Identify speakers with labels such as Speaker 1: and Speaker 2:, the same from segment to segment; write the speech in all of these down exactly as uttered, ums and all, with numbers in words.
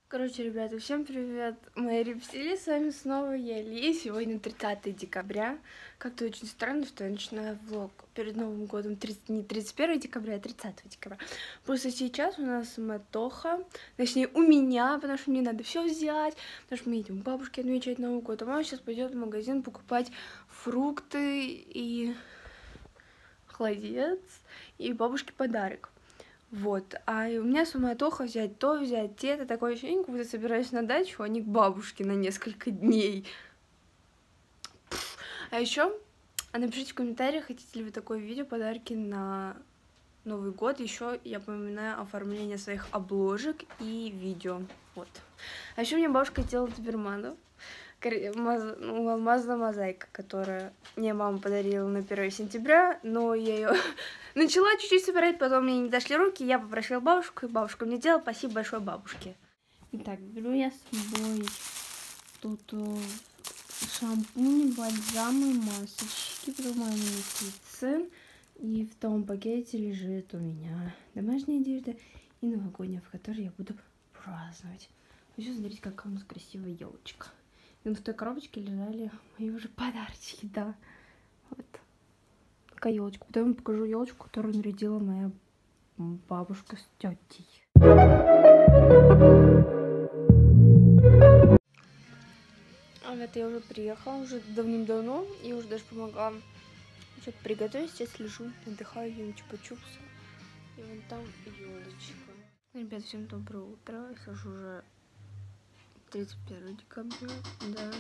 Speaker 1: Короче, ребята, всем привет! Мои рептилии, с вами снова я, Ли. Сегодня тридцатое декабря. Как-то очень странно, что я начинаю влог перед Новым годом тридцать, не тридцать первого декабря, а тридцатого декабря. Просто сейчас у нас суматоха, точнее у меня, потому что мне надо все взять, потому что мы едем к бабушке отмечать Новый год, а мама сейчас пойдет в магазин покупать фрукты и холодец, и бабушке подарок. Вот, а у меня суматоха взять то, взять те, это такое ощущение, как будто собираюсь на дачу, а не к бабушке на несколько дней. Пфф. А еще напишите в комментариях, хотите ли вы такое видео, подарки на Новый год. Еще я напоминаю оформление своих обложек и видео. Вот. А еще мне бабушка делала доберманов. Алмазная мозаика, которая мне мама подарила на первое сентября, но я ее начала чуть-чуть собирать, потом мне не дошли руки, я попросила бабушку, и бабушка мне делала. Спасибо большое бабушке. Итак, беру я с собой тут шампунь, бальзамы, масочки, промывание лица. И в том пакете лежит у меня домашняя одежда и новогодняя, в которой я буду праздновать. Хочу смотреть, какая у нас красивая елочка. И в той коробочке лежали мои уже подарочки, да. Вот. Такая елочка. Потом я покажу елочку, которую нарядила моя бабушка с тетей. А вот я уже приехала, уже давным-давно, и уже даже помогла что-то приготовить. Сейчас лежу, отдыхаю, ем чупа-чупсы. И вон там елочка. Ребят, всем доброе утро. Сейчас уже тридцать первого декабря, да.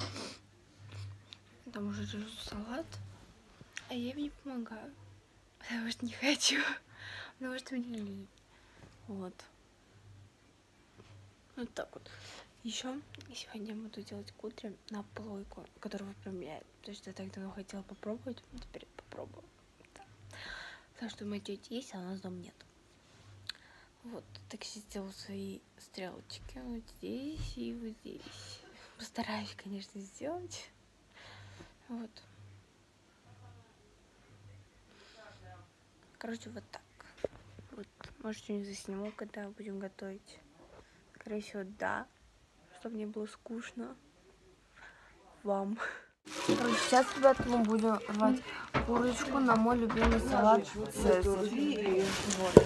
Speaker 1: Там уже жру салат, а я им не помогаю, потому что не хочу, потому что мне лень. Вот. Вот так вот. Еще сегодня буду делать кудри на плойку, которую выпрямляет. Потому что я так давно хотела попробовать, теперь попробую. Да. Потому что у моей тети есть, а у нас дома нет. Вот, так я сделала свои стрелочки вот здесь и вот здесь. Постараюсь, конечно, сделать. Вот. Короче, вот так. Вот, может, что-нибудь засниму, когда будем готовить. Скорее всего, да. Чтобы не было скучно вам. Короче, сейчас, ребята, мы будем рвать курочку на мой любимый салат Цезарь. Вот.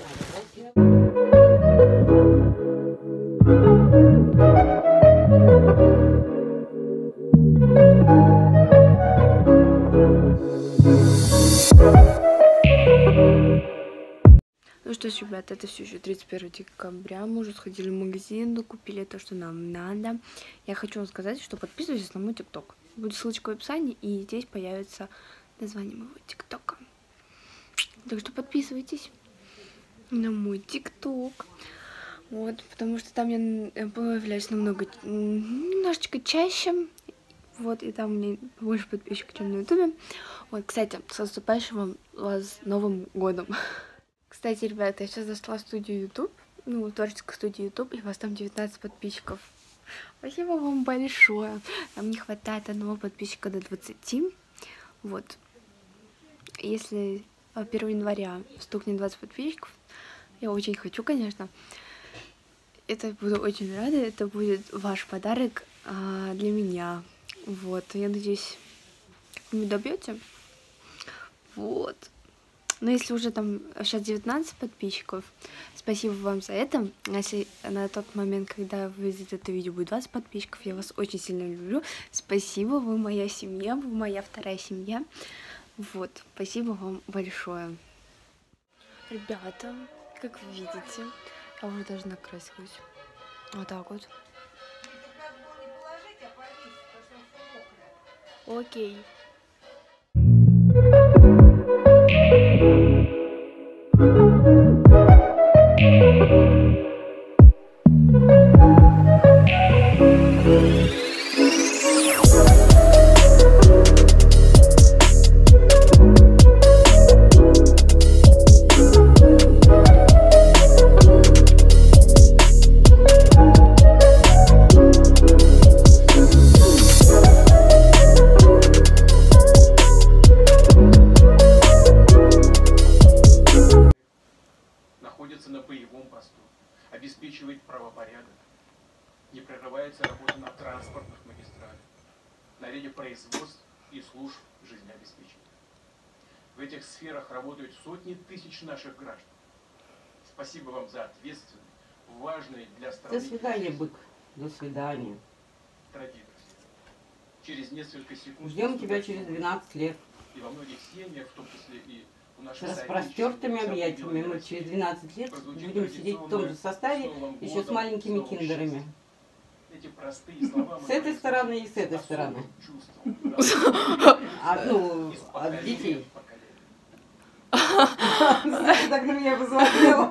Speaker 1: Ну что ж, ребята, это все еще тридцать первого декабря. Мы уже сходили в магазин, купили то, что нам надо. Я хочу вам сказать, что подписывайтесь на мой тикток. Будет ссылочка в описании, и здесь появится название моего тиктока. Так что подписывайтесь на мой тикток. Вот, потому что там я появляюсь намного, немножечко чаще. Вот, и там у меня больше подписчиков, чем на ютубе. Вот, кстати, с наступающим вас Новым годом. Кстати, ребята, я сейчас зашла в студию YouTube, ну, творческую студию YouTube, и у вас там девятнадцать подписчиков. Спасибо вам большое. Нам не хватает одного подписчика до двадцати. Вот. Если первого января стукнет двадцать подписчиков, я очень хочу, конечно. Это буду очень рада. Это будет ваш подарок а, для меня. Вот. Я надеюсь, вы добьете. Вот. Но если уже там сейчас девятнадцать подписчиков, спасибо вам за это. Если на тот момент, когда выйдет это видео, будет двадцать подписчиков, я вас очень сильно люблю. Спасибо, вы моя семья, вы моя вторая семья. Вот, спасибо вам большое. Ребята, как вы видите, я уже даже накрасилась. Вот так вот. Окей.
Speaker 2: Не прерывается работа на транспортных магистралях, на ряде производств и служб жизнеобеспечения. В этих сферах работают сотни тысяч наших граждан. Спасибо вам за ответственные, важные для страны...
Speaker 3: До свидания, бык. До свидания.
Speaker 2: Традиции. Через несколько секунд...
Speaker 3: Ждем тебя через двенадцать лет.
Speaker 2: И во многих семьях, в том числе и у наших
Speaker 3: с распростертыми объятиями. Мы через двенадцать лет будем сидеть в том же составе, еще с маленькими киндерами.
Speaker 2: Эти простые слова
Speaker 3: с этой стороны и с этой стороны. А, ну, от детей. Так на меня посмотрела.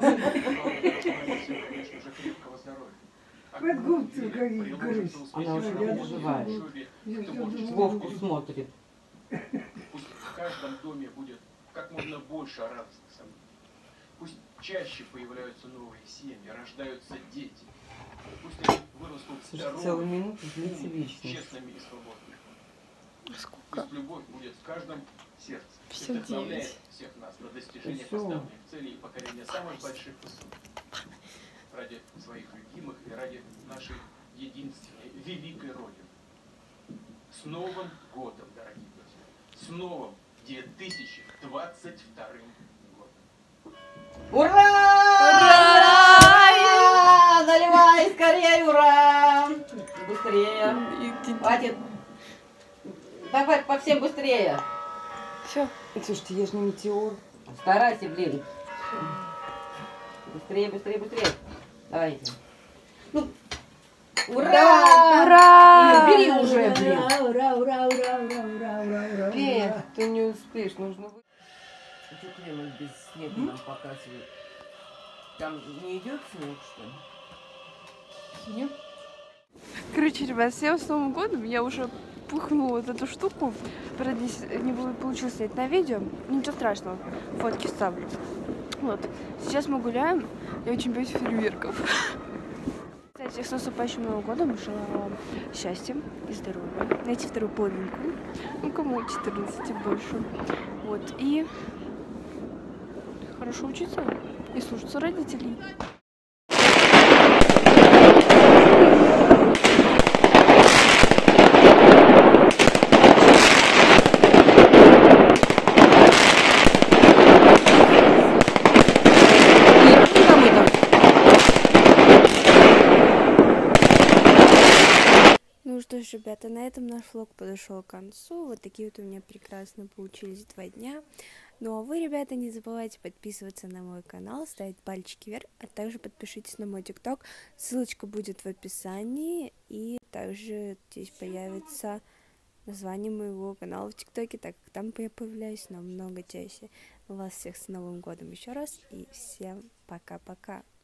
Speaker 3: Она уже переживает. Вовку смотрит.
Speaker 2: Пусть в каждом доме будет как можно больше радостных событий. Пусть чаще появляются новые семьи, рождаются дети. Пусть они вырастут здоровыми, честными и свободными.
Speaker 1: Сколько?
Speaker 2: Пусть любовь будет в каждом сердце.
Speaker 1: пятьдесят девять.
Speaker 2: Всех нас на достижение поставленных целей и покорение самых больших высот. Ради своих любимых и ради нашей единственной, великой Родины. С Новым годом, дорогие друзья! С новым две тысячи двадцать вторым годом!
Speaker 3: Ура! Ура! Наливай скорее, ура! Быстрее! Хватит! Давай по всем быстрее!
Speaker 1: Все.
Speaker 4: Слушайте, я же не метеор.
Speaker 3: Старайся, блин. Быстрее, быстрее, быстрее. Давайте. Ну, ура!
Speaker 1: Ура!
Speaker 3: Бери уже, блин.
Speaker 4: Ура, ура, ура, ура, ура, ура, ура.
Speaker 1: Нет, ты не успеешь, нужно вы...
Speaker 3: Что клеммы без снега нам показывают? Там не идет снег, что ли?
Speaker 1: Нет. Короче, ребят, всем с Новым годом. Я уже пухнула вот эту штуку. Правда, не получилось снять на видео. Ничего страшного, фотки вставлю. Вот. Сейчас мы гуляем. Я очень боюсь фейерверков. Кстати, всех с наступающим Новым годом. Желаю вам счастья и здоровья. Найти вторую половинку. Ну, кому четырнадцать и больше. Вот. И хорошо учиться и слушаться родителей. Ну что ж, ребята, на этом наш влог подошел к концу. Вот такие вот у меня прекрасно получились два дня. Ну а вы, ребята, не забывайте подписываться на мой канал, ставить пальчики вверх, а также подпишитесь на мой тикток. Ссылочка будет в описании, и также здесь появится название моего канала в тиктоке, так как там я появляюсь намного чаще. Вас всех с Новым годом еще раз, и всем пока-пока.